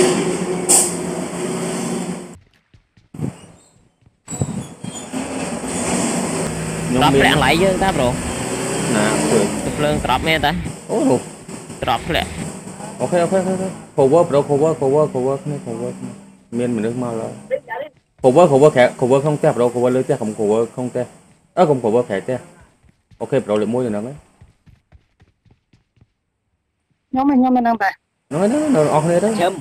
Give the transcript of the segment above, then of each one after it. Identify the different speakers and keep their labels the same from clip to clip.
Speaker 1: drop lẹ lấy chứ ta bro
Speaker 2: nè
Speaker 1: phương drop mẹ ta
Speaker 2: ô
Speaker 1: drop lẹ
Speaker 2: ok cover bro cover miền mình nước mau rồi cover không té bro cover lưới té không cover không té không cover phải té ok bro lại mua rồi nè
Speaker 3: nhóm mình đang tại
Speaker 2: nó on đây đó
Speaker 1: châm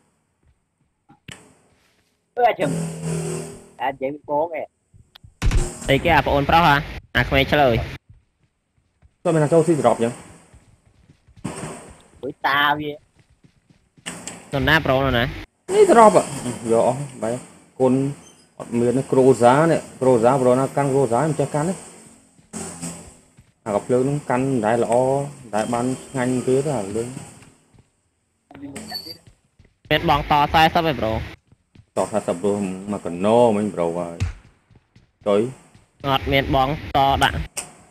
Speaker 1: châm chị bố kìa đây cái app on pro hả không trả lời
Speaker 2: sao mình làm sao drop vậy
Speaker 1: buổi tao vậy còn na pro rồi nè
Speaker 2: นี่ drop อ่ะเดี๋ยวไปคนมีนโครซาเนี่ยโครซาบรอนะกันโครซามันจะกันเนี่ยกับเรื่องนั้นกันได้ละได้บ้านงานเยอะแล้วเรื่อง
Speaker 1: เป็นบองต่อไซส์ซับไปโปร
Speaker 2: ต่อถ้าสับรวมมากันโน่มันโปรว่าtrời
Speaker 1: งอดเมียนบองต่อด่ะ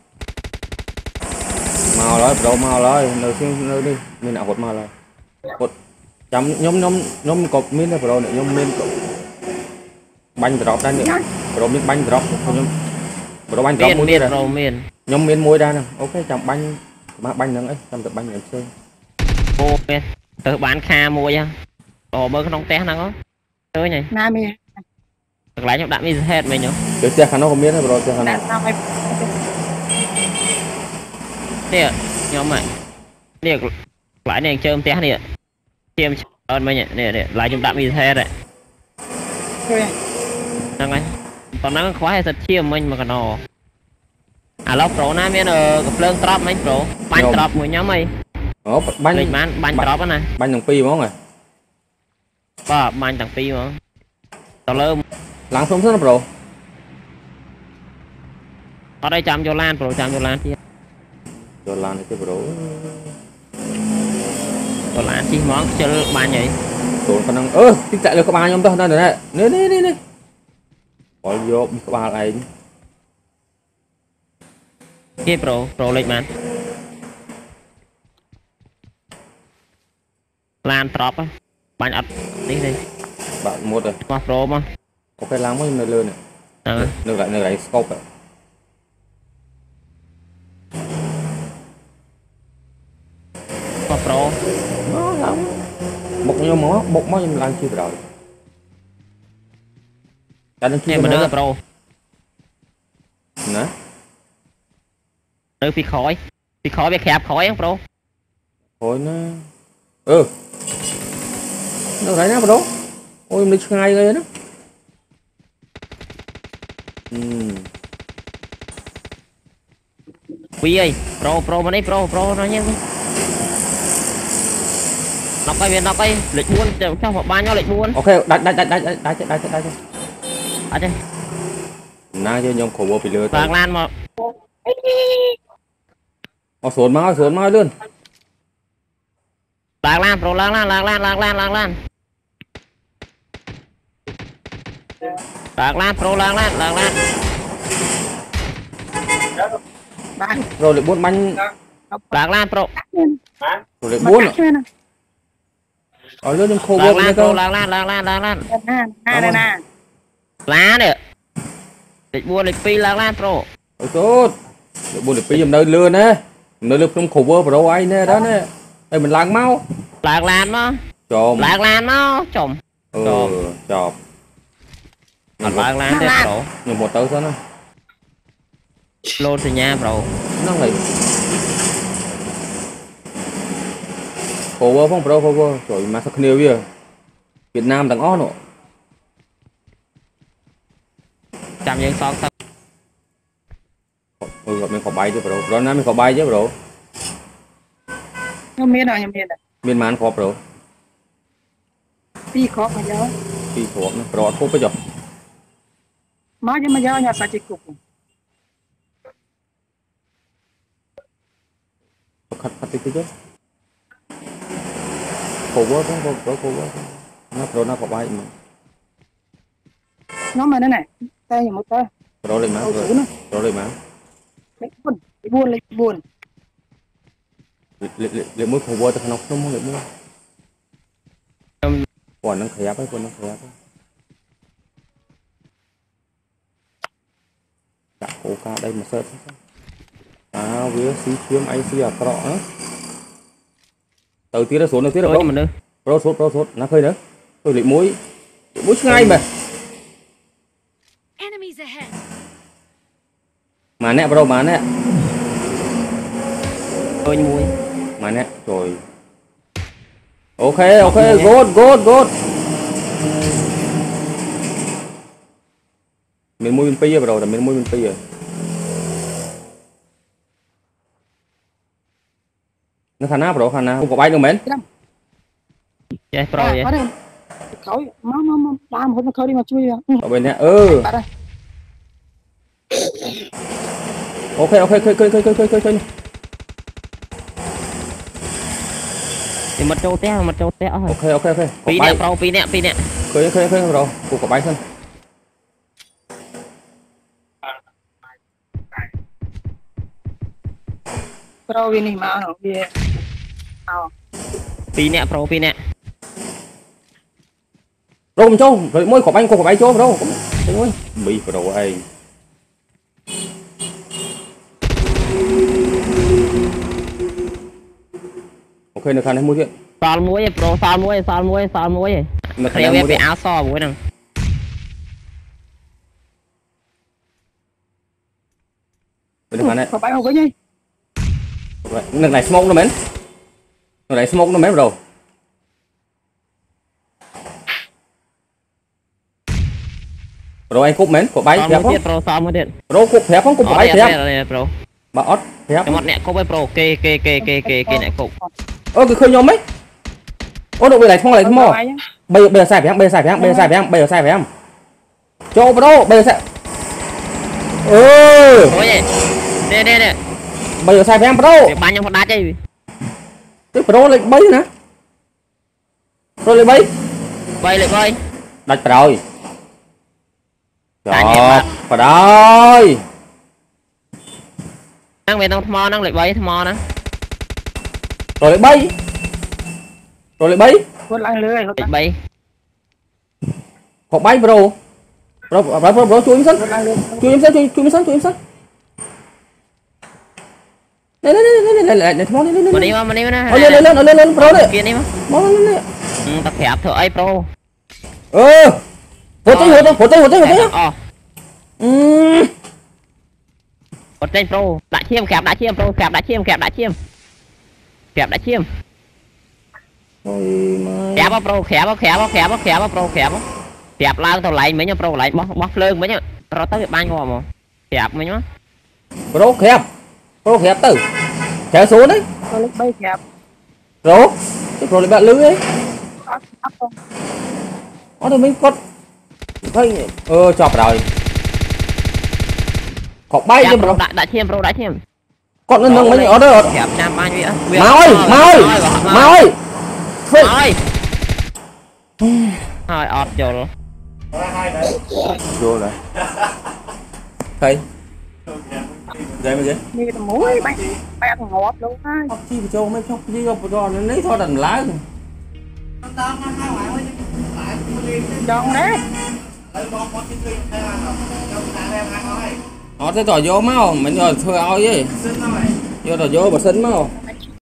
Speaker 2: mau rồi bro mau rồi nơi đi mình nào hột mau rồi hột chấm nhóm cột miếng này bro này nhóm miếng bánh drop đây nữa bro miếng bánh drop nhóm bro bánh drop muối đây nhóm miếng muối đây nè ok chấm bánh mà bánh nữa ấy chấm được bánh em chơi
Speaker 1: ô từ bán kha mua nha ồ bơ không té nó có tới nhỉ
Speaker 3: nam mi
Speaker 1: lại trong đạm đi hết mày nhở
Speaker 2: cái xe khăn nó không biết đấy bro xe khăn này
Speaker 1: nè nhóm mày nè lại này chơi té nè tiêm ơn mày nhỉ nè lại trong đạm đi hết đấy năng ấy còn nó khóa hay thật chiêm mình mà còn nò à lóc pro na miếng gặp lương drop mấy pro bánh drop của nhóm mày
Speaker 2: bánh
Speaker 1: lịch bán bánh drop này
Speaker 2: bánh đồng pi món này
Speaker 1: ba bánh thằng pi mà tao lơm
Speaker 2: lắng xuống rất là bro
Speaker 1: ở đây chạm cho lan pro chạm cho lan chi
Speaker 2: cho lan này cái bro
Speaker 1: cho lan chi món chơi bàn vậy
Speaker 2: tụi con đang tích chạy được các bạn nhóm tôi đây này nè bỏ vô các bạn này
Speaker 1: kia pro lịch bán lan drop á bánh ập đi
Speaker 2: bạn một rồi
Speaker 1: mà pro mà
Speaker 2: ok lắng mới nơi lươn này nơi lại scope
Speaker 1: mà pro
Speaker 2: nó lắm một máu nhưng làm chưa rồi
Speaker 1: em mà đứa là pro
Speaker 2: nè
Speaker 1: đứa phi khói bị khẹp khói không pro
Speaker 2: thôi nó nó thấy nó bro ôi mình ngay rồi đó
Speaker 1: quý ơi pro mà đây pro nó nhé nó quay lịch buôn trong một ba nhau lịch buôn
Speaker 2: ok đánh
Speaker 1: đây
Speaker 2: na cho nhông khổ vô bị lừa
Speaker 1: vàng lan mà
Speaker 2: xuống máu luôn
Speaker 1: vàng lan pro lan vàng lan pro lan
Speaker 2: rồi lại buôn bánh
Speaker 1: vàng lan pro
Speaker 2: rồi lại buôn ở lươn khô vô này cơ
Speaker 1: lan lá nè lịch buôn lịch pi lan pro
Speaker 2: tốt buôn lịch pi dùm nơi lươn á nơi lươn trong khổ vô pro ai nè đó nè đây mình làng mau
Speaker 1: lan nó
Speaker 2: chồm
Speaker 1: lan nó chồm
Speaker 2: chòm
Speaker 1: lan để pro
Speaker 2: nhưng một tớ sao nó
Speaker 1: lôn thì nha pro
Speaker 2: nó này khổ vô phong pro khổ vô rồi mà sao nhiều bây Việt Nam thằng ó nọ
Speaker 1: chạm những son thật
Speaker 2: mình có bay chứ bro rồi nay mình có bay chứ bro
Speaker 3: nhóm miền rồi
Speaker 2: miền man khó bro
Speaker 3: pi khó mà gió
Speaker 2: pi khó nó bro khó bây giờ
Speaker 3: má chứ mà gió nhà sao chỉ cục
Speaker 2: khát tí chứ khổ quá nó bro nó có bay mà
Speaker 3: nó mà này tay một tay
Speaker 2: bro lên má bro lên má
Speaker 3: buồn
Speaker 2: lấy mũi khổ quá tao nó mua lấy mũi còn nó khép ấy con nó khép ấy đặt cổ ca đây mà sợ với xí chiếm anh xí à trọ nữa từ tí ra xuống đầu tí rồi
Speaker 1: mình nữa
Speaker 2: pro sốt nó khơi nữa tôi lại mũi ngay mà nè bro mà nè
Speaker 1: tôi muối
Speaker 2: mà nè rồi ok good mình mua bên pi rồi mình mua bên pi rồi nó khả năng bro khả năng không có bay đâu mến
Speaker 1: vậy pro vậy
Speaker 3: khẩu má đam không khẩu đi mà chui
Speaker 2: ở bên nè ok khơi
Speaker 1: thì một châu té thôi
Speaker 2: ok
Speaker 1: pi nè
Speaker 2: khơi rồi cô có bay không
Speaker 3: pro ini mà nó đi
Speaker 1: pi nè
Speaker 2: rồi mình cho rồi môi của anh cô của bay cho đâu ôi bị rồi ai ok được khả năng mua chuyện
Speaker 1: sao muối pro sao muối theo về áo so muối nè
Speaker 2: được khả năng
Speaker 3: có bay không có gì
Speaker 2: lần này smoke nó mến rồi rồi anh cúp mến của bay phép không
Speaker 1: pro sao mới điện
Speaker 2: pro cúp phép không cúp của bay phép
Speaker 1: pro
Speaker 2: bà ót phép
Speaker 1: cái mặt nè cúp với pro kê này cúp
Speaker 2: cái khơi nhóm ấy độ về này không lại mò bây giờ sai phải em cho pro bây giờ sai
Speaker 1: nè
Speaker 2: bây giờ sai phải em pro
Speaker 1: bao nhiêu đá chơi
Speaker 2: cái pro lại bay nè pro lại bay đặt rồi vào đây
Speaker 1: năng về tông mò năng lại bay mò nè
Speaker 2: rồi lại bay
Speaker 3: con lại lưới
Speaker 1: bay
Speaker 2: họ bay bro chui em sân này thằng lên pro đấy
Speaker 1: kia đi mà tập hẹp thở ai pro
Speaker 2: hột tay
Speaker 1: một tên pro đã chiêm kẹp đã chiêm kẹp pro kẹp lao tàu lại mấy nhau pro lại bóc lơn mấy nhau pro tới việc ban ngò mà kẹp mấy nhá
Speaker 2: pro kẹp từ kéo xuống đấy
Speaker 3: bay kẹp
Speaker 2: rồi lại bạn lưới ấy thì mình có thấy chọc rồi có bay chứ bro
Speaker 1: đã chiêm
Speaker 2: con nó nâng mấy ở đây
Speaker 1: kẹp nam bao nhiêu
Speaker 2: máu ơi
Speaker 1: thôi ọt vô
Speaker 2: rồi thấy đây mà gì
Speaker 3: như cái muối bay ăn ngọt luôn á
Speaker 2: chi mà cho mấy chọc gì cho nó lấy thôi đành lá
Speaker 3: giòn đấy
Speaker 2: thế tỏ vô máu mình rồi thôi ao gì vô tỏ vô bà xin máu